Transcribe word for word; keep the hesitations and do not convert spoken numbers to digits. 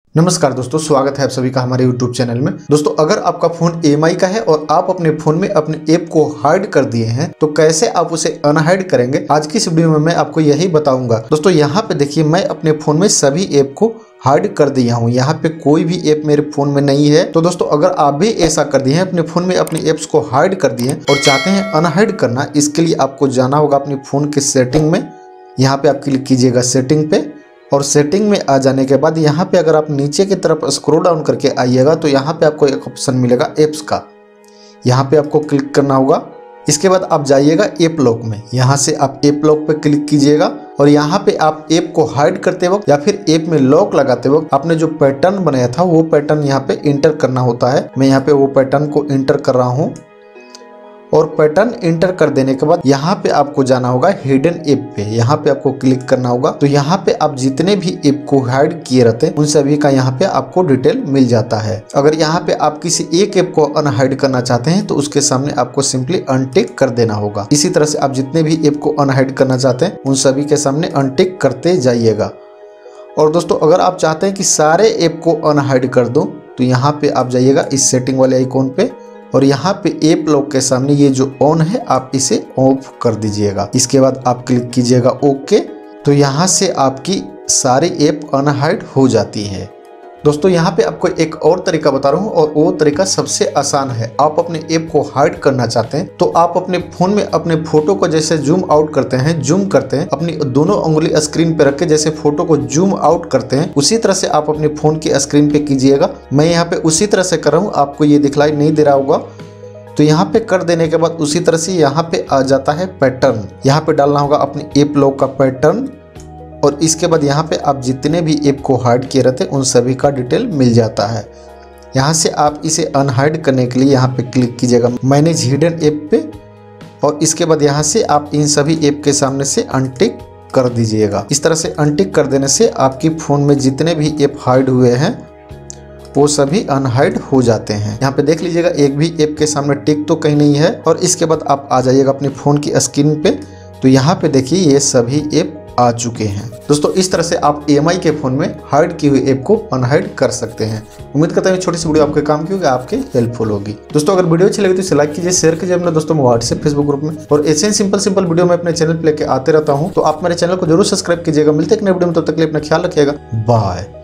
नमस्कार दोस्तों, स्वागत है आप सभी का हमारे यूट्यूब चैनल में। दोस्तों, अगर आपका फोन ई एम आई का है और आप अपने फोन में अपने ऐप को हाइड कर दिए हैं तो कैसे आप उसे अनहाइड करेंगे, आज की इस वीडियो में मैं आपको यही बताऊंगा। दोस्तों, यहाँ पे देखिए, मैं अपने फोन में सभी ऐप को हाइड कर दिया हूँ। यहाँ पे कोई भी ऐप मेरे फोन में नहीं है। तो दोस्तों, अगर आप भी ऐसा कर दिए हैं, अपने फोन में अपने ऐप्स को हाइड कर दिए हैं और चाहते हैं अनहाइड करना, इसके लिए आपको जाना होगा अपने फोन के सेटिंग में। यहाँ पे आप क्लिक कीजिएगा सेटिंग पे, और सेटिंग में आ जाने के बाद यहाँ पे अगर आप नीचे की तरफ स्क्रॉल डाउन करके आइएगा तो यहाँ पे आपको एक ऑप्शन मिलेगा ऐप्स का। यहाँ पे आपको क्लिक करना होगा। इसके बाद आप जाइएगा ऐप लॉक में। यहाँ से आप ऐप लॉक पे क्लिक कीजिएगा और यहाँ पे आप ऐप को हाइड करते वक्त या फिर ऐप में लॉक लगाते वक्त आपने जो पैटर्न बनाया था वो पैटर्न यहाँ पे इंटर करना होता है। मैं यहाँ पे वो पैटर्न को इंटर कर रहा हूँ और पैटर्न इंटर कर देने के बाद यहाँ पे आपको जाना होगा हिडन ऐप पे। यहाँ पे आपको क्लिक करना होगा। तो यहाँ पे आप जितने भी ऐप को हाइड किए रहते हैं उन सभी का यहाँ पे आपको डिटेल मिल जाता है। अगर यहाँ पे आप किसी एक ऐप को अनहाइड करना चाहते हैं तो उसके सामने आपको सिंपली अनटिक कर देना होगा। इसी तरह से आप जितने भी ऐप को अनहाइड करना चाहते हैं उन सभी के सामने अनटिक करते जाइएगा। और दोस्तों, अगर आप चाहते हैं कि सारे ऐप को अनहाइड कर दो तो यहाँ पे आप जाइएगा इस सेटिंग वाले आइकॉन पे और यहाँ पे ऐप लॉक के सामने ये जो ऑन है आप इसे ऑफ कर दीजिएगा। इसके बाद आप क्लिक कीजिएगा ओके। तो यहाँ से आपकी सारी ऐप अनहाइड हो जाती है। दोस्तों, यहाँ पे आपको एक और तरीका बता रहा हूँ और वो तरीका सबसे आसान है। आप अपने ऐप को हाइड करना चाहते हैं तो आप अपने फोन में अपने फोटो को जैसे जूम आउट करते हैं, जूम करते हैं, अपनी दोनों उंगली स्क्रीन पे रख के जैसे फोटो को जूम आउट करते हैं, उसी तरह से आप अपने फोन की स्क्रीन पे कीजिएगा। मैं यहाँ पे उसी तरह से कर रहा हूँ, आपको ये दिखलाई नहीं दे रहा होगा। तो यहाँ पे कर देने के बाद उसी तरह से यहाँ पे आ जाता है पैटर्न। यहाँ पे डालना होगा अपने ऐप लॉक का पैटर्न और इसके बाद यहाँ पे आप जितने भी ऐप को हाइड किए रहते हैं उन सभी का डिटेल मिल जाता है। यहाँ से आप इसे अनहाइड करने के लिए यहाँ पे क्लिक कीजिएगा मैनेज हिडन ऐप पे और इसके बाद यहाँ से आप इन सभी ऐप के सामने से अनटिक कर दीजिएगा। इस तरह से अनटिक कर देने से आपकी फ़ोन में जितने भी ऐप हाइड हुए हैं वो सभी अनहाइड हो जाते हैं। यहाँ पे देख लीजिएगा एक भी ऐप के सामने टिक तो कहीं नहीं है। और इसके बाद आप आ जाइएगा अपने फ़ोन की स्क्रीन पे। तो यहाँ पे देखिए ये सभी ऐप आ चुके हैं। दोस्तों, इस तरह से आप ई एम आई के फोन में हाइड की हुई ऐप को अनहाइड कर सकते हैं। उम्मीद करता हूँ छोटी सी वीडियो आपके काम की होगी, आपके हेल्पफुल होगी। दोस्तों, अगर वीडियो अच्छी लगी तो इसे लाइक कीजिए, शेयर कीजिए अपने दोस्तों में, व्हाट्सएप फेसबुक ग्रुप में। और ऐसे सिंपल सिंपल वीडियो मैं अपने चैनल पे लेके आते रहता हूँ, तो आप मेरे चैनल को जरूर सब्सक्राइब कीजिएगा। मिलते हैं एक नए वीडियो में, तब तक के लिए अपना ख्याल रखिएगा। बाय।